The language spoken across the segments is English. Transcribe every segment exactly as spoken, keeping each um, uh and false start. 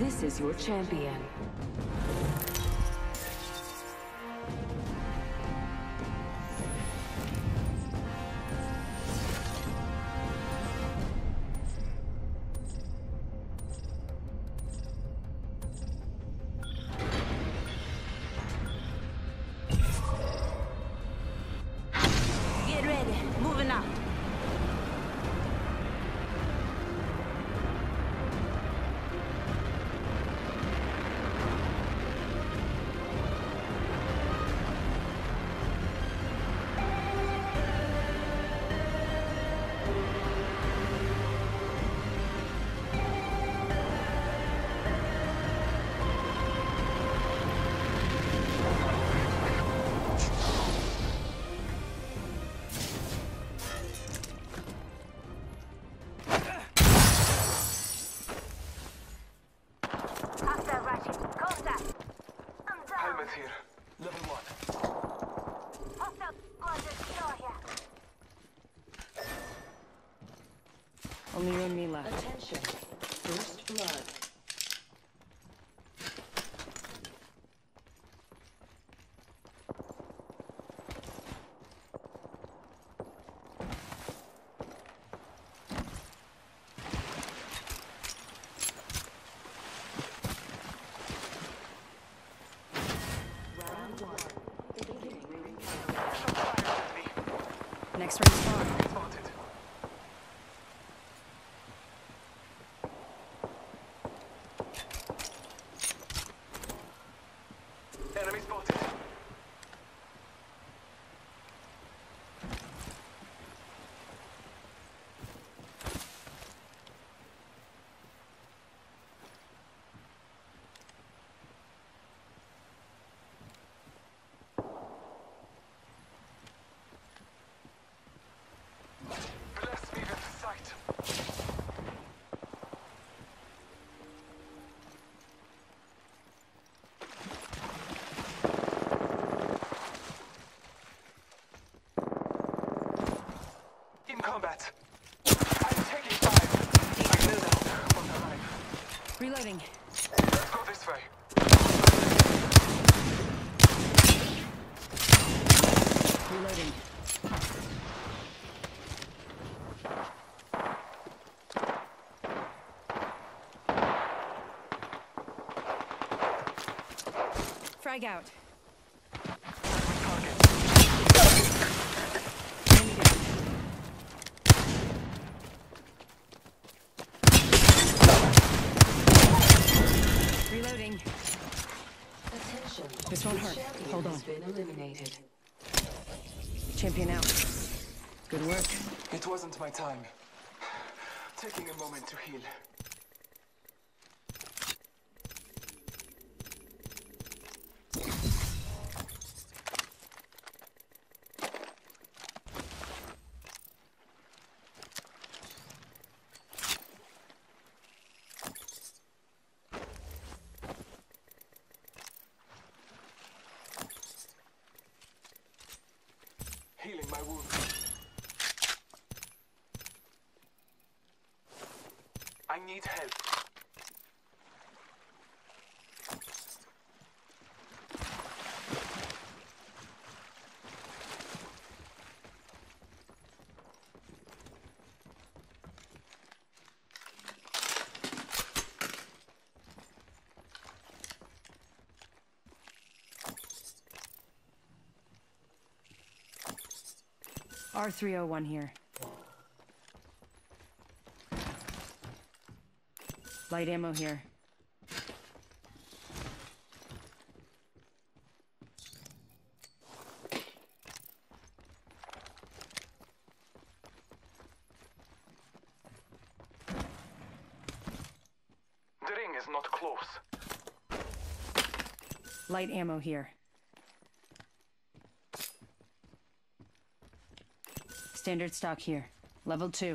This is your champion. Get ready. Moving out. Helmet here. Level one. Only you and me left. Attention. First blood. Next ring spawn. Spotted. Enemy spotted. Bless me with sight. In combat. I'm taking five. I killed out on the line. Reloading. Let's go this way. Reloading. Frag out. Target. Enemy down. Reloading. Attention. This won't hurt. Champion Hold on. has been eliminated. Champion out. Good work. It wasn't my time. Taking a moment to heal. Healing my wound. I need help. R three oh one here. Light ammo here. The ring is not close. Light ammo here. Standard stock here. Level two.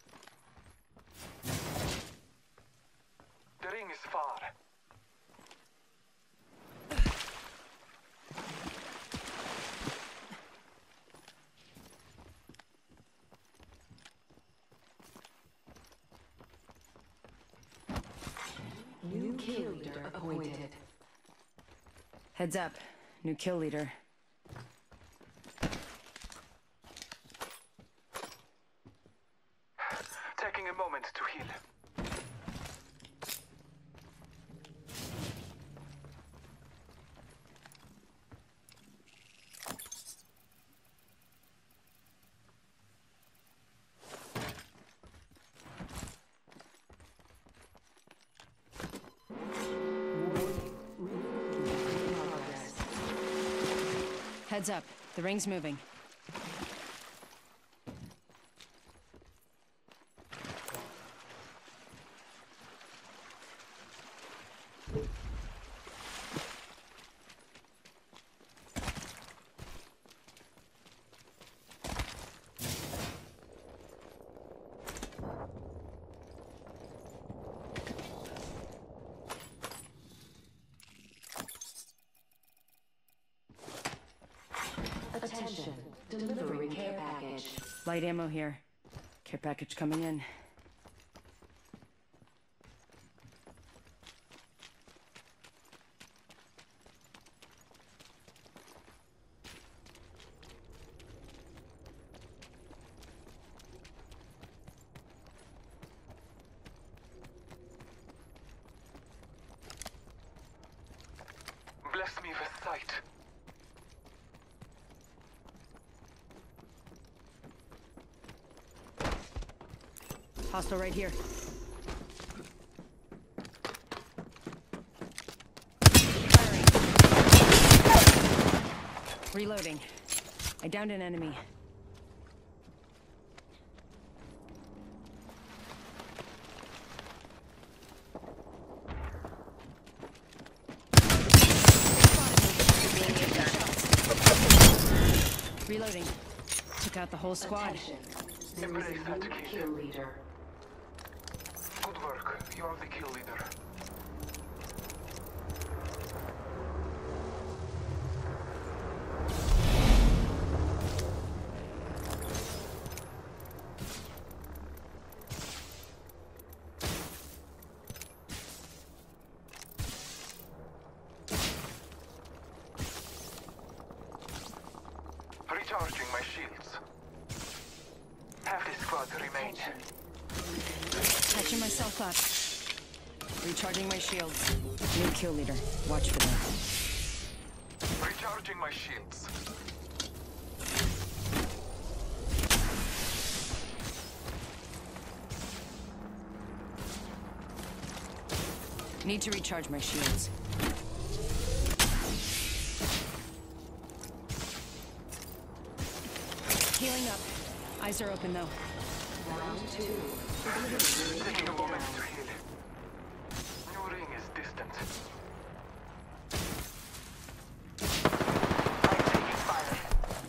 The ring is far. New kill leader appointed. Heads up. New kill leader. Taking a moment to heal. Heads up. The ring's moving. Attention, delivering care package. Light ammo here. Care package coming in. Bless me with sight. Hostile right here. Firing. Reloading. I downed an enemy. Reloading. Took out the whole squad. Attention, there is a new kill leader. Good work. You're the kill leader. Recharging my shields. Half the squad remain. Catching myself up. Recharging my shields. New kill leader. Watch for them. Recharging my shields. Need to recharge my shields. Healing up. Eyes are open though. Round two. Taking a moment to heal. New ring is distant. I'm taking fire.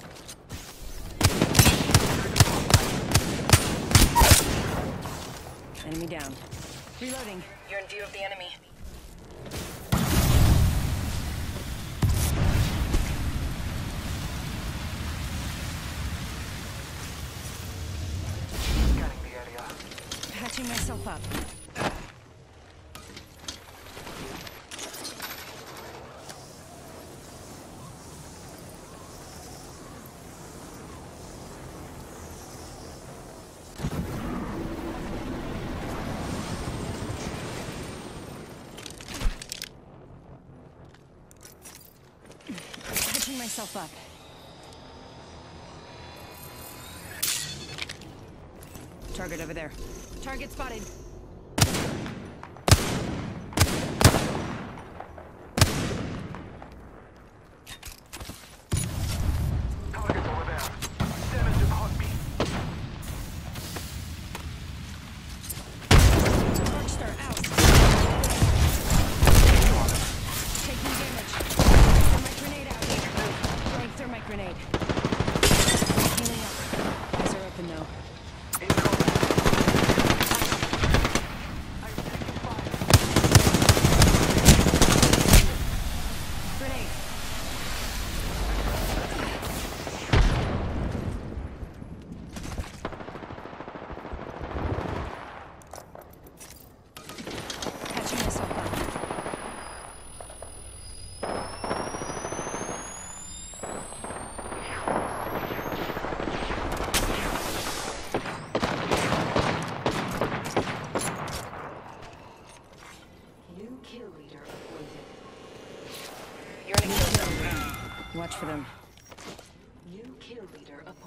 Enemy down. Reloading. You're in view of the enemy. Scanning the area. Patching myself up. Patching myself up. Target over there. Target spotted. Target over there. Damage upon me. Darkstar out. Taking damage. Thermite grenade out. Throwing thermite grenade. Healing up. Eyes are open though. In combat.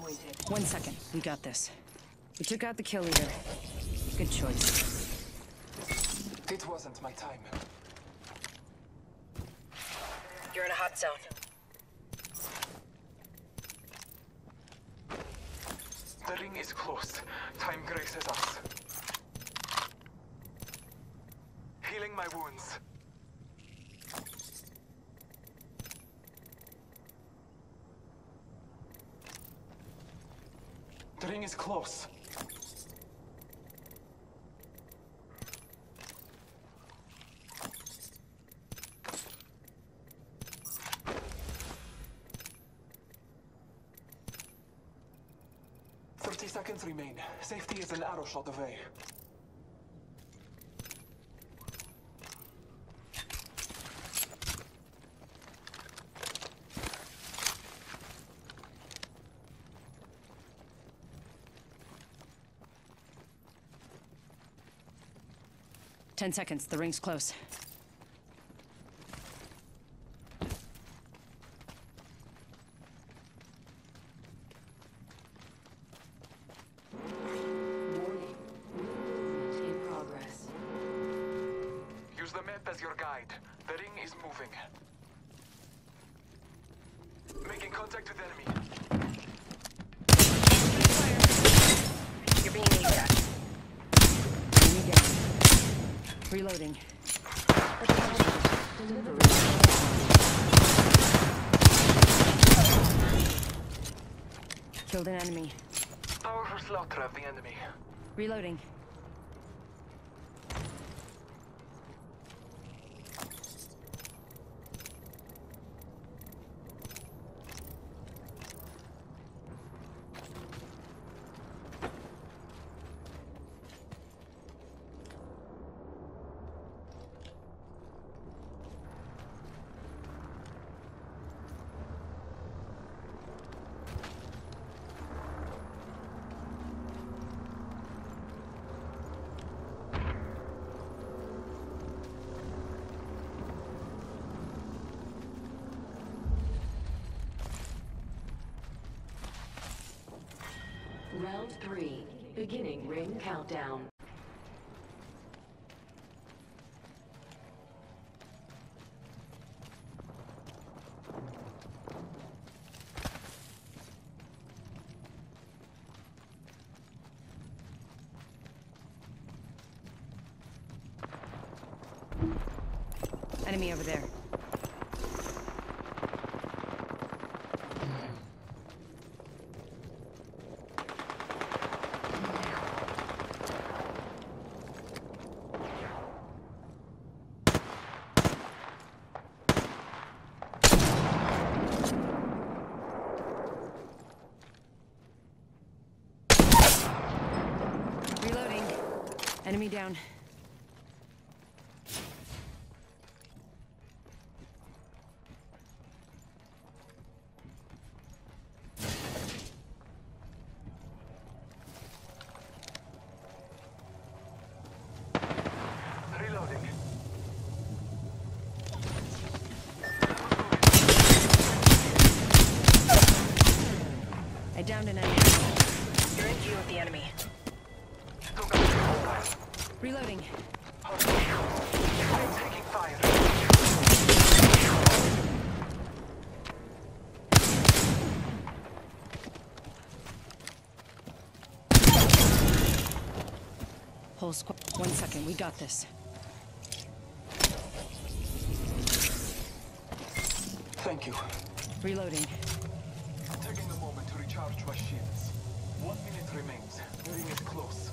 appointed. One second. We got this. We took out the kill leader. Good choice. It wasn't my time. You're in a hot zone. The ring is close. Time graces us. Healing my wounds. The ring is close. Thirty seconds remain. Safety is an arrow shot away. Ten seconds. The ring's close. Warning. Movement in progress. Use the map as your guide. The ring is moving. Making contact with enemy. You're being aimed at. Enemy down. Reloading. Delivery. Killed an enemy. Powerful slaughter of the enemy. Reloading. Round three. Beginning ring countdown. Enemy over there. Reloading. Enemy down. Reloading. I downed an enemy. You're in view of the enemy. Took out the mobile. Reloading. I'm taking fire. Whole squad. One second. We got this. Thank you. Reloading. Taking a moment to recharge my shields. One minute remains. The ring is close.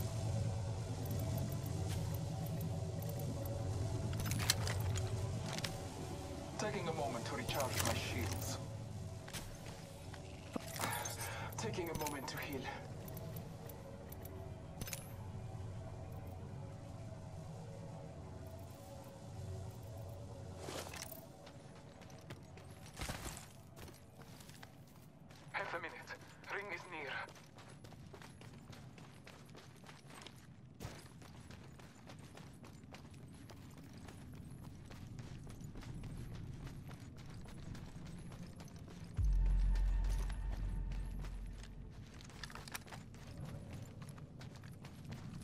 Taking a moment to recharge my shields. Taking a moment to heal. Half a minute. Ring is near.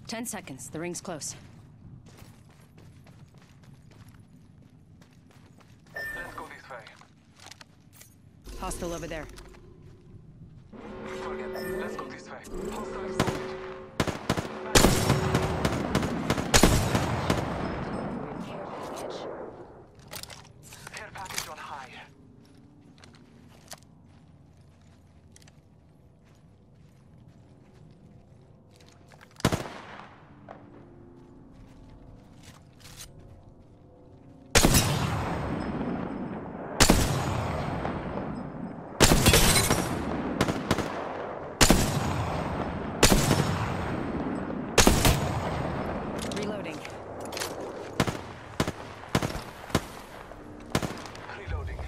Ten seconds. The ring's close. Let's go this way. Hostile over there. Forget. Let's go this way. Hostile spotted. Care package. Care package on high. Reloading. Reloading.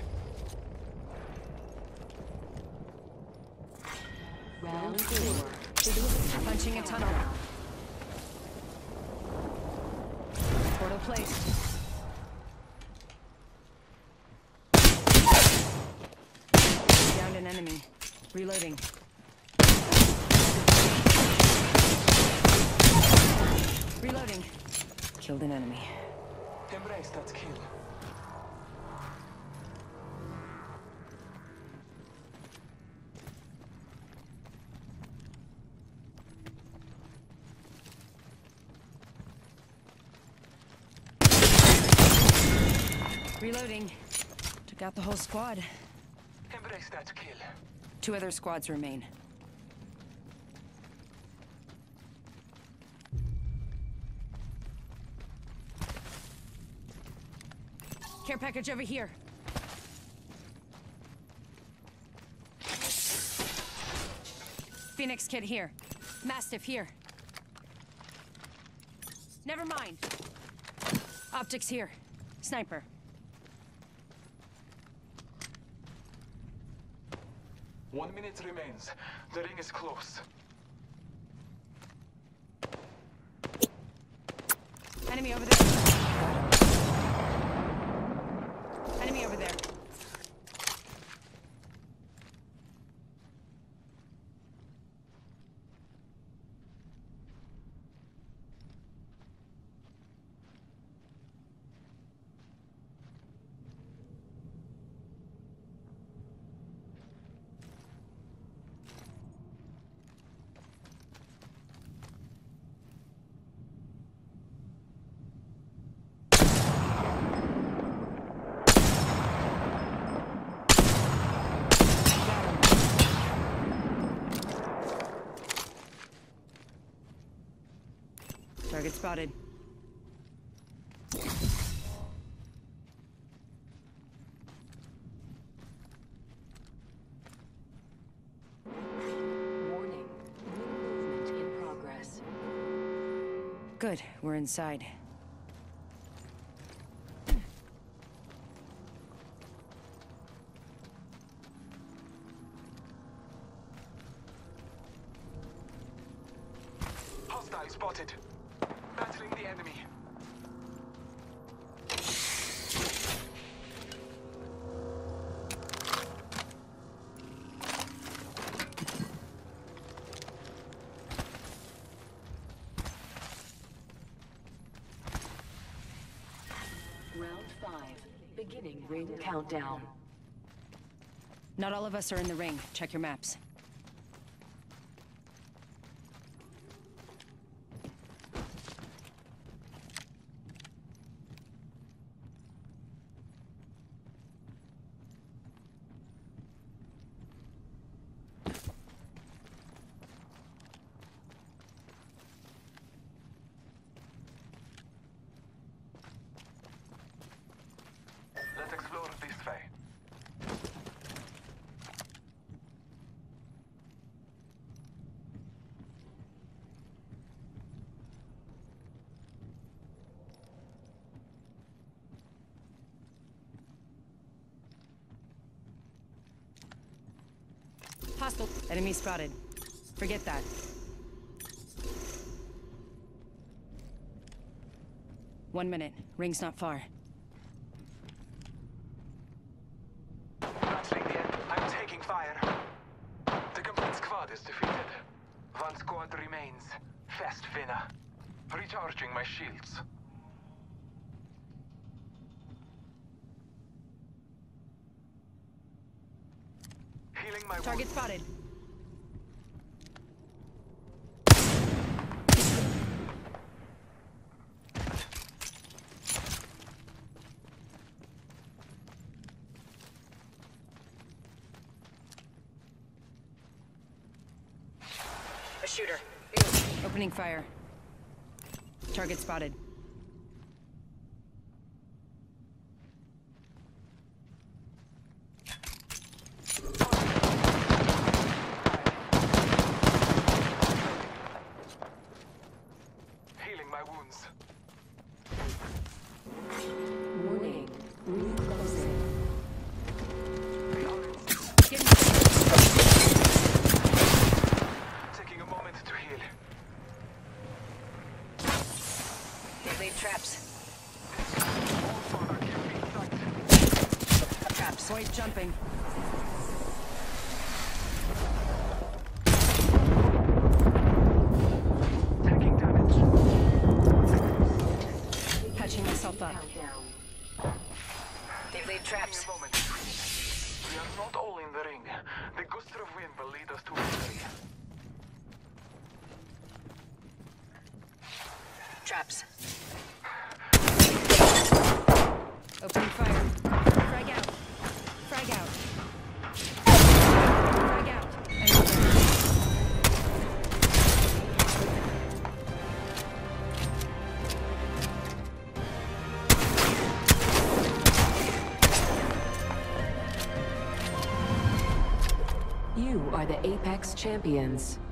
Round four. Punching a tunnel. Portal placed. Downed an enemy. Reloading. Reloading. Killed an enemy. Embrace that kill. Reloading. Took out the whole squad. Embrace that kill. Two other squads remain. Care package over here. Phoenix kit here. Mastiff here. Never mind. Optics here. Sniper. One minute remains. The ring is close. Enemy over there. Enemy over there. Target spotted. Warning. Movement in progress. Good, we're inside. Hostile spotted. Battling the enemy. Round five. Beginning ring countdown. Not all of us are in the ring. Check your maps. Let's explore this way. Hostile. Enemy spotted. Forget that. One minute. Ring's not far. Battling the enemy. I'm taking fire. The complete squad is defeated. One squad remains. Fast winner. Recharging my shields. Healing my Target wounds. spotted. A shooter. Opening fire. Target spotted. Healing my wounds. Warning. Ring closing. Taking a moment to heal. They laid traps. All father can be sight. Traps. Void jumping. Taking damage. Patching myself up. Countdown. They've laid traps. Taking a moment. We are not all in the ring. The gust of wind will lead us to victory. Traps. Opening fire. Frag out. Frag out. Frag out. Enemy down. You are the Apex Champions.